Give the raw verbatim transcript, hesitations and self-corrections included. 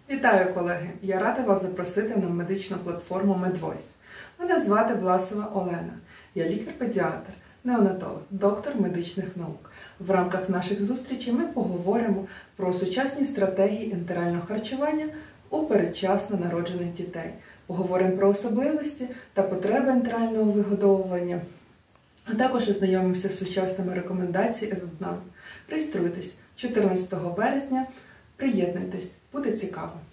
Вітаю, колеги! Я рада вас запросити на медичну платформу MedVoice. Мене звати Власова Олена. Я лікар-педіатр, неонатолог, доктор медичних наук. В рамках наших зустрічей ми поговоримо про сучасні стратегії ентерального харчування у передчасно народжених дітей. Поговоримо про особливості та потреби ентерального вигодовування, а також ознайомимося з сучасними рекомендаціями ЕСБНА. Реєструйтесь чотирнадцятого березня, приєднуйтесь, буде цікаво.